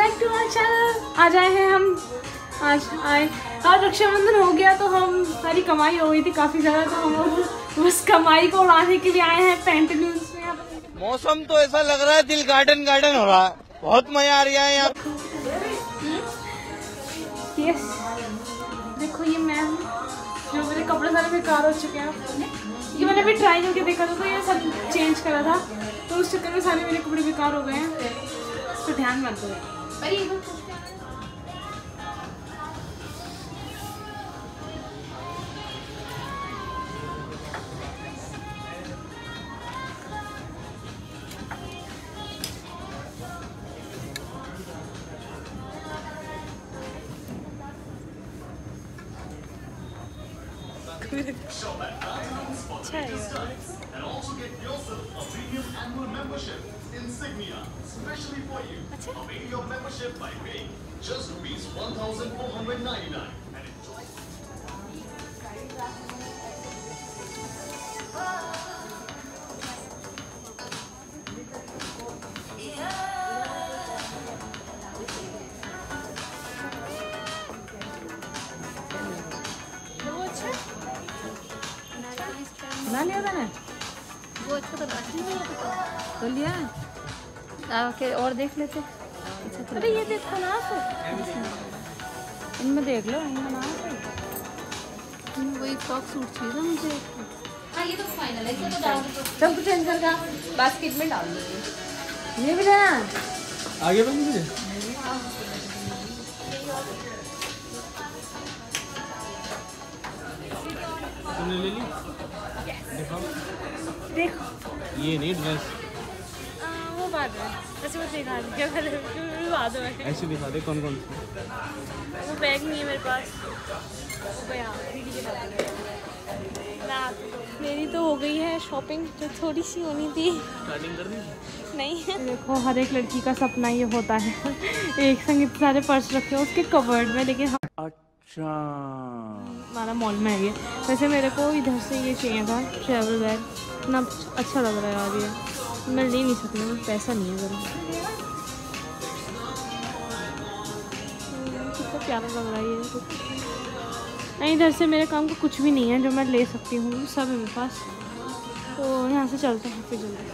Back to our channel. आज आए हैं हम, आज आए और रक्षाबंधन हो गया तो हम सारी कमाई हो गई थी काफी ज्यादा, तो हम लोग उस कमाई को उड़ाने के लिए आए हैं पैंटालून्स में। मौसम तो ऐसा लग रहा है दिल गार्डन गार्डन हो रहा है, बहुत मजा आ रहा है यहाँ। यस, देखो ये मैम जो मेरे कपड़े सारे बेकार हो चुके हैं, ये मैंने अभी ट्राई करके देखा था तो ये सब चेंज करा था, तो उस चक्कर में सारे मेरे कपड़े बेकार हो गए हैं, इस पर ध्यान मत दो। अच्छा है बना लिया मैंने, वो अच्छा तो तो लिया आके और देख लेते। अच्छा, अरे ये देखो ना आप, इनमें देख लो, इनमें ना वही फ्रॉक सूट चाहिए मुझे। हाँ ये तो फाइनल है, इसको तो डाल दो, सब कुछ चेंज करके बास्केट में डाल दो। ये भी लेना आगे बंद मुझे तुमने ले ली? देखो ये नहीं ड्रेस, वो बाद में ऐसे वो दिखा दिया पहले, बाद में ऐसे दिखा दे कौन कौन सी। वो बैग नहीं है मेरे पास, वो गया दीदी के साथ। मेरी तो हो गई है शॉपिंग, जो थोड़ी सी होनी थी। स्टार्टिंग कर दी नहीं, देखो हर एक लड़की का सपना ये होता है एक संग इतने सारे पर्स रखे हो उसके कवर्ड में, लेकिन अच्छा हमारा मॉल में है ये। वैसे मेरे को इधर से ये चाहिए था ट्रैवल बैग, इतना अच्छा लग रहा है यार, ये मैं ले नहीं सकती, मेरे पैसा नहीं है ज़रा। कितना प्यारा लग रहा है ये। नहीं, इधर से मेरे काम का कुछ भी नहीं है जो मैं ले सकती हूँ, सब है मेरे पास, तो यहाँ से चलते हैं फिर जल्दी।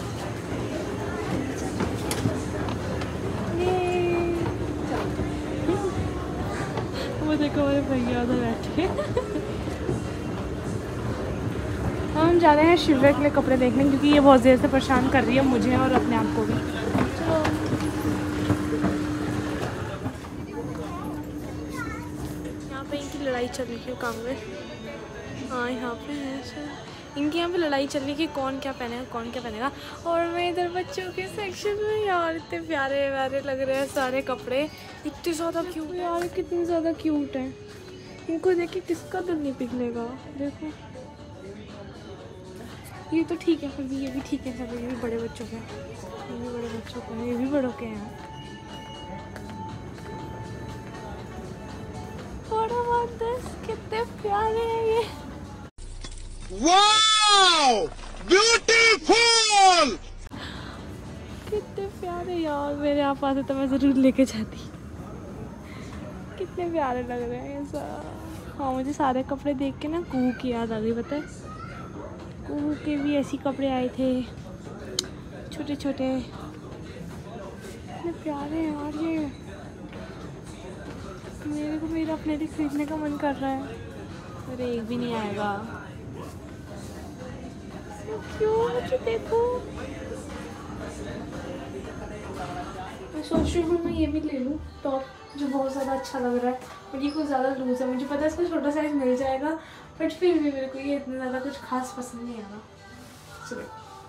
वो देखो मेरे भैया उधर बैठे हम जा रहे हैं शिवरात्रि के लिए कपड़े देखने, क्योंकि ये बहुत देर से परेशान कर रही है मुझे और अपने आप को भी। चलो यहाँ पे इनकी लड़ाई चल रही है काम में। हाँ यहाँ पे है, इनके यहाँ पे लड़ाई चल रही है कि कौन क्या पहनेगा कौन क्या पहनेगा। और मैं इधर बच्चों के सेक्शन में, यार इतने प्यारे प्यारे लग रहे हैं सारे कपड़े, इतने ज़्यादा क्यूट यार, कितने ज़्यादा क्यूट हैं। इनको देख के किसका दिल नहीं पिघलेगा। देखो ये तो ठीक है, फिर भी ये भी ठीक है, सब ये भी बड़े बच्चों के, ये भी बड़े बच्चों के हैं, ये भी बड़ों के हैं। कितने प्यारे हैं ये, वाओ ब्यूटीफुल, कितने प्यारे यार। मेरे आप आते तो मैं ज़रूर लेके जाती, कितने प्यारे लग रहे हैं ऐसा। हाँ मुझे सारे कपड़े देख के ना कुहू की याद आ गई, पता है कुहू के भी ऐसे कपड़े आए थे छोटे छोटे, कितने प्यारे हैं यार ये। मेरे को मेरा अपने लिए खरीदने का मन कर रहा है, अरे एक भी नहीं आएगा। क्यों देखो, मैं सोच रही हूँ मैं ये भी ले लूँ टॉप, जो बहुत ज़्यादा अच्छा लग रहा है, और ये कुछ ज़्यादा लूज है, मुझे पता है इसका छोटा साइज मिल जाएगा, बट फिर भी मेरे को ये इतना ज़्यादा कुछ खास पसंद नहीं आ रहा। चलो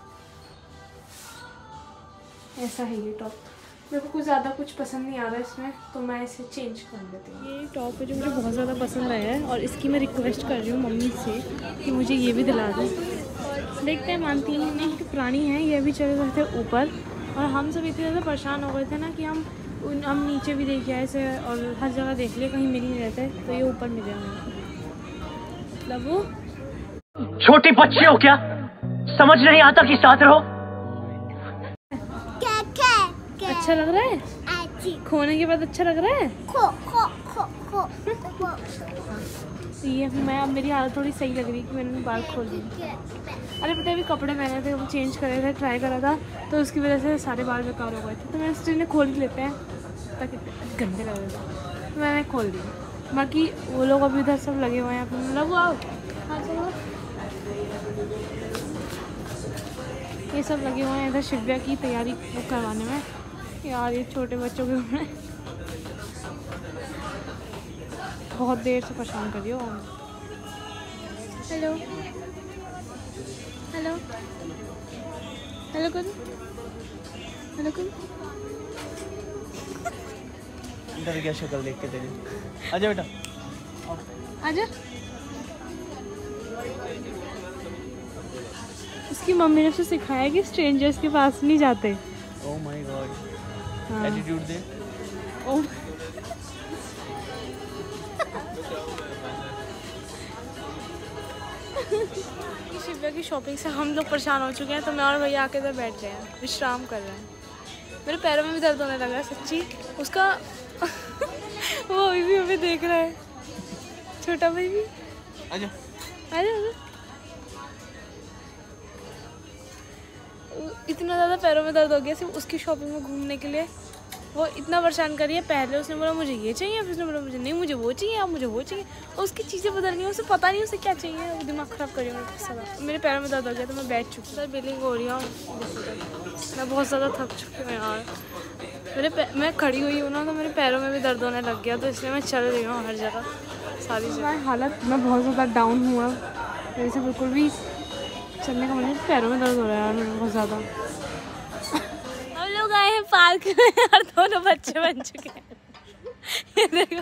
ऐसा है ये टॉप, मेरे को कुछ ज़्यादा कुछ पसंद नहीं आ रहा है इसमें, तो मैं इसे चेंज कर देती हूँ। ये टॉप है जो मुझे बहुत ज़्यादा पसंद आया है, और इसकी मैं रिक्वेस्ट कर रही हूँ मम्मी से कि मुझे ये भी दिला दें। देखते हैं मानती हैं नहीं, कि पुरानी है, ये भी चले गए थे ऊपर, और हम सब इतने ज़्यादा परेशान हो गए थे ना कि हम नीचे भी देख आए थे और हर जगह देख लिए, कहीं मिल नहीं रहते, तो ये ऊपर मिले हमें। मतलब वो छोटे बच्चे हो क्या, समझ नहीं आता कि साथ रहो। अच्छा लग रहा है, खोने के बाद अच्छा लग रहा है। ये मैं अब मेरी हालत थोड़ी सही लग रही है कि मैंने बाल खोल दिए। अरे पता है अभी कपड़े पहने थे, वो चेंज करे थे, ट्राई करा था, तो उसकी वजह से सारे बाल बेकार हो गए थे, तो मैंने इसलिए खोल ही लेते हैं ताकि गंदे लग रहे थे, तो मैंने खोल दिए। बाकी वो लोग अभी उधर सब लगे हुए हैं अपने, मतलब वो आओ, हाँ चलो, ये सब लगे हुए हैं इधर शिव्या की तैयारी करवाने में। यार ये छोटे बच्चों के कपड़े बहुत देर से परेशान कर रही हो। हेलो हेलो हेलो करो, हेलो करो। डर गया शक्ल देख के तेरी। आजा बेटा, आजा। उसकी मम्मी ने उसे सिखाया कि स्ट्रेंजर्स के पास नहीं जाते। ओह माय गॉड, एटीट्यूड दे। ओह शिव्या की शॉपिंग से हम लोग परेशान हो चुके हैं, तो मैं और भैया आके इधर बैठ गए हैं, विश्राम कर रहे हैं। मेरे पैरों में भी दर्द होने लगा है सच्ची। उसका वो अभी भी हमें देख रहा है, छोटा भाई भी। आजा आजा। इतना ज़्यादा पैरों में दर्द हो गया सिर्फ उसकी शॉपिंग में घूमने के लिए। वो इतना परेशान करी है। पहले उसने बोला मुझे ये चाहिए, फिर उसने बोला मुझे नहीं, मुझे वो चाहिए, अब मुझे वो चाहिए। और उसकी चीज़ें बदल गई, उसे पता नहीं उसे क्या चाहिए। वो दिमाग ख़राब करी मेरे पैरों में दर्द हो गया, तो मैं बैठ चुकी हूँ, बिलिंग हो रही हूँ। मैं बहुत ज़्यादा थक चुकी हूँ यार। मैं खड़ी हुई हूँ ना, तो मेरे पैरों में भी दर्द होने लग गया, तो इसलिए मैं चल रही हूँ हर जगह, सारी जगह। हालत मैं बहुत ज़्यादा डाउन हुआ, मेरे से बिल्कुल भी चलने का मन नहीं, पैरों में दर्द हो रहा है यार मेरे बहुत ज़्यादा। हम लोग आए हैं पार्क में और दोनों बच्चे बन चुके हैं। ये देखो,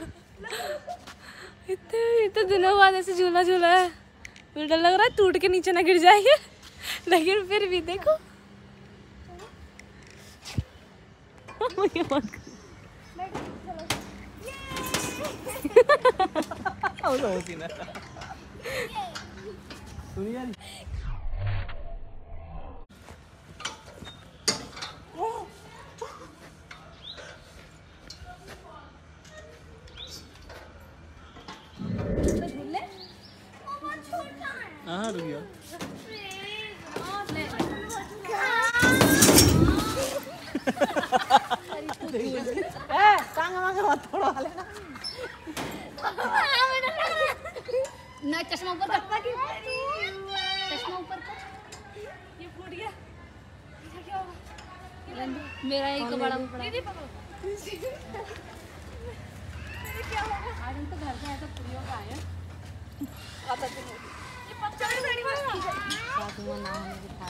इतने दिनों बाद ऐसे झूला झूला है, मुझे डर लग रहा है टूट के नीचे ना गिर जाएंगे, लेकिन फिर भी देखो। हाँ रुक जाओ। ना चश्मा ऊपर कर, चश्मा ऊपर कर। ये फूट गया, क्या होगा? मेरा एक बड़ा पड़ा। आज हम तो घर से आए तो पूरी का आए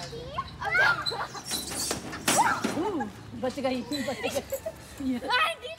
बच गई।